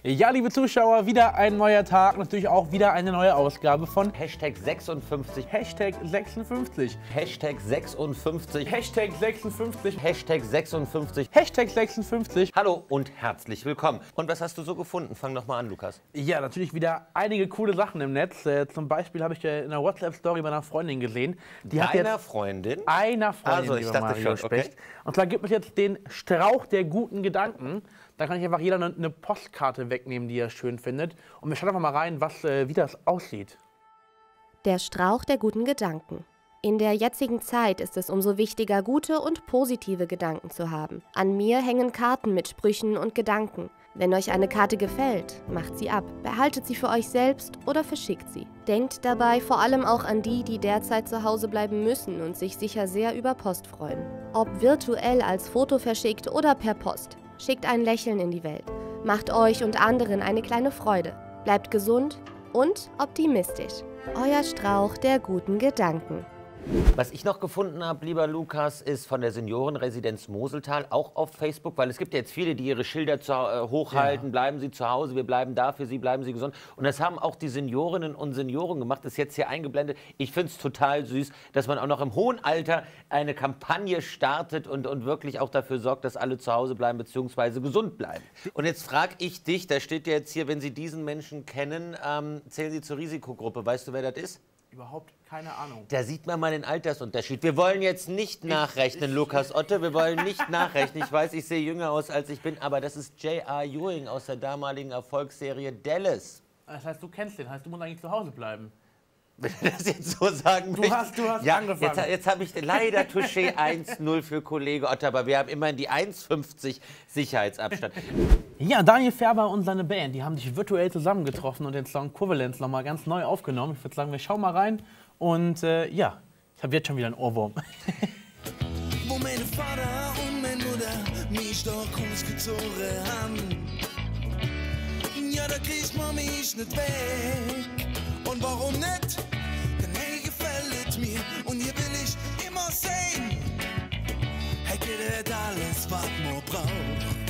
Ja, liebe Zuschauer, wieder ein neuer Tag, natürlich auch wieder eine neue Ausgabe von Hashtag 56. Hashtag 56. Hashtag 56. Hashtag 56. Hashtag 56. Hashtag 56. Hallo und herzlich willkommen. Und was hast du so gefunden? Fang doch mal an, Lukas. Ja, natürlich wieder einige coole Sachen im Netz. Zum Beispiel habe ich in einer WhatsApp-Story meiner Freundin gesehen. Die hat jetzt Freundin? Einer Freundin, Also, ich lieber dachte Mario schon, okay. Specht. Und zwar gibt es jetzt den Strauch der guten Gedanken. Da kann sich einfach jeder eine Postkarte wegnehmen, die er schön findet. Und wir schauen einfach mal rein, wie das aussieht. Der Strauch der guten Gedanken. In der jetzigen Zeit ist es umso wichtiger, gute und positive Gedanken zu haben. An mir hängen Karten mit Sprüchen und Gedanken. Wenn euch eine Karte gefällt, macht sie ab, behaltet sie für euch selbst oder verschickt sie. Denkt dabei vor allem auch an die, die derzeit zu Hause bleiben müssen und sich sicher sehr über Post freuen. Ob virtuell als Foto verschickt oder per Post. Schickt ein Lächeln in die Welt. Macht euch und anderen eine kleine Freude. Bleibt gesund und optimistisch. Euer Strauch der guten Gedanken. Was ich noch gefunden habe, lieber Lukas, ist von der Seniorenresidenz Moseltal, auch auf Facebook, weil es gibt ja jetzt viele, die ihre Schilder hochhalten, bleiben Sie zu Hause, wir bleiben da für Sie, bleiben Sie gesund. Und das haben auch die Seniorinnen und Senioren gemacht, das ist jetzt hier eingeblendet. Ich finde es total süß, dass man auch noch im hohen Alter eine Kampagne startet und wirklich auch dafür sorgt, dass alle zu Hause bleiben bzw. gesund bleiben. Und jetzt frage ich dich, da steht ja jetzt hier, wenn Sie diesen Menschen kennen, zählen Sie zur Risikogruppe. Weißt du, wer das ist? Überhaupt keine Ahnung. Da sieht man mal den Altersunterschied. Wir wollen jetzt nicht nachrechnen, Lukas Otte. Wir wollen nicht nachrechnen. Ich weiß, ich sehe jünger aus, als ich bin, aber das ist J.R. Ewing aus der damaligen Erfolgsserie Dallas. Das heißt, du kennst den, heißt, du musst eigentlich zu Hause bleiben. Wenn du das jetzt so sagen möchtest. Du hast ja, angefangen. Jetzt habe ich leider Touché 1-0 für Kollege Otte, aber wir haben immerhin die 1,50 Sicherheitsabstand. Ja, Daniel Färber und seine Band, die haben sich virtuell zusammengetroffen und den Song Covalence nochmal ganz neu aufgenommen. Ich würde sagen, wir schauen mal rein und ja, ich habe jetzt schon wieder einen Ohrwurm. Wo meine Vater und meine Mutter mich doch ausgezogen haben. Ja, da kriegt man mich nicht weg. Und warum nicht? Denn hey, gefällt mir und hier will ich immer sein. Hey, geht alles, was man braucht.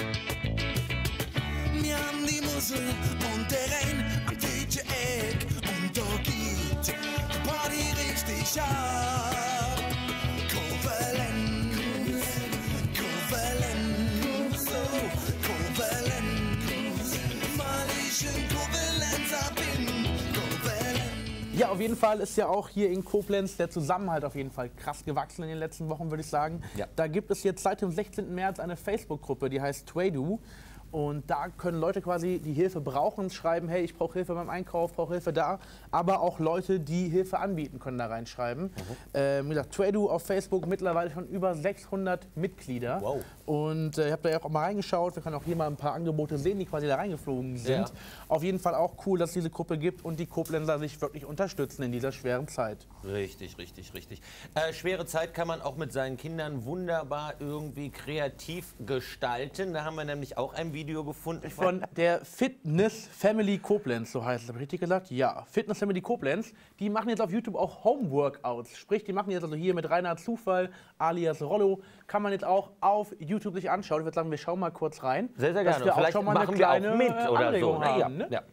Wir haben die Musel und der Rhein am DJ-Eck. Und da geht die Party richtig ab. Covalence, Covalence, so Covalence. Mal ich in Covalenz bin. Ja, auf jeden Fall ist ja auch hier in Koblenz der Zusammenhalt auf jeden Fall krass gewachsen in den letzten Wochen, würde ich sagen. Ja. Da gibt es jetzt seit dem 16. März eine Facebook-Gruppe, die heißt Twadu. Und da können Leute quasi, die Hilfe brauchen, schreiben, hey, ich brauche Hilfe beim Einkauf, brauche Hilfe da. Aber auch Leute, die Hilfe anbieten, können da reinschreiben. Wie gesagt, Twadu auf Facebook mittlerweile schon über 600 Mitglieder. Wow. Und ich habe da ja auch mal reingeschaut. Wir können auch hier mal ein paar Angebote sehen, die quasi da reingeflogen sind. Ja. Auf jeden Fall auch cool, dass es diese Gruppe gibt und die Koblenzer sich wirklich unterstützen in dieser schweren Zeit. Richtig, richtig, richtig. Schwere Zeit kann man auch mit seinen Kindern wunderbar irgendwie kreativ gestalten. Da haben wir nämlich auch ein Video gefunden. Von der Fitness Family Koblenz, so heißt es. Habe ich richtig gesagt? Ja, Fitness Family Koblenz. Die machen jetzt auf YouTube auch Home-Workouts. Sprich, die machen jetzt also hier mit Reinhard Zufall, alias Rollo, kann man jetzt auch auf YouTube sich anschauen. Ich würde sagen, wir schauen mal kurz rein. Sehr, sehr gerne. Dass wir Vielleicht auch schon mal machen eine wir kleine auch mit oder Anregung so. haben, Ja, ne? ja.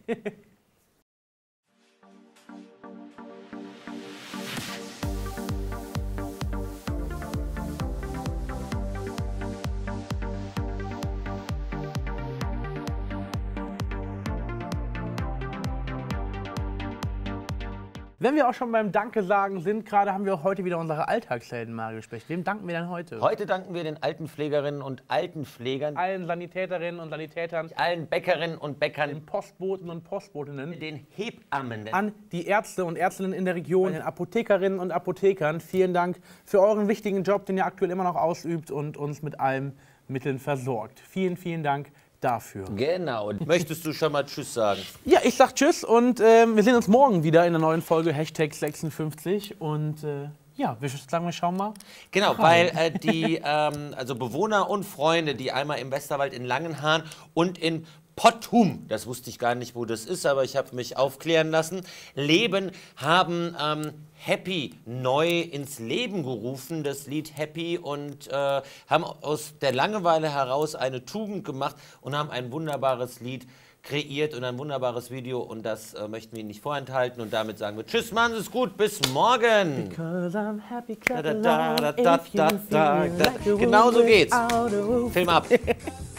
Wenn wir auch schon beim Danke sagen sind, gerade haben wir auch heute wieder unsere Alltagshelden, Mario Specht. Wem danken wir denn heute? Heute danken wir den Altenpflegerinnen und Altenpflegern, allen Sanitäterinnen und Sanitätern, allen Bäckerinnen und Bäckern, den Postboten und Postbotinnen, den Hebammen, an die Ärzte und Ärztinnen in der Region, den Apothekerinnen und Apothekern. Vielen Dank für euren wichtigen Job, den ihr aktuell immer noch ausübt und uns mit allen Mitteln versorgt. Vielen, vielen Dank dafür. Genau. Möchtest du schon mal Tschüss sagen? Ja, ich sag Tschüss und wir sehen uns morgen wieder in der neuen Folge Hashtag 56 und ja, wir sagen, wir schauen mal. Genau, weil die also Bewohner und Freunde, die einmal im Westerwald in Langenhahn und in Potthum, das wusste ich gar nicht, wo das ist, aber ich habe mich aufklären lassen, Leben haben Happy neu ins Leben gerufen, das Lied Happy, und haben aus der Langeweile heraus eine Tugend gemacht und haben ein wunderbares Lied kreiert und ein wunderbares Video, und das möchten wir Ihnen nicht vorenthalten, und damit sagen wir Tschüss, machen Sie es gut, bis morgen. Genau so geht's. Film ab.